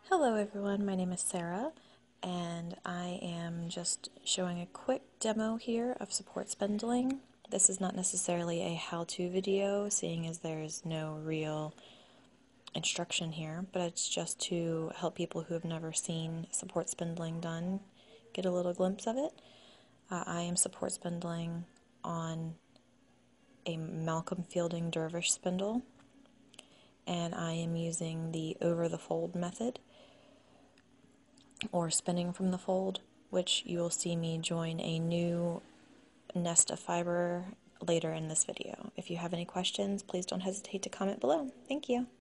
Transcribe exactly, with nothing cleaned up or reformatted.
Hello everyone, my name is Sarah, and I am just showing a quick demo here of support spindling. This is not necessarily a how-to video, seeing as there's no real instruction here, but it's just to help people who have never seen support spindling done get a little glimpse of it. Uh, I am support spindling on a Malcolm Fielding Dervish spindle, and I am using the over the fold method, or spinning from the fold, which you will see me join a new nest of fiber later in this video. If you have any questions, please don't hesitate to comment below. Thank you.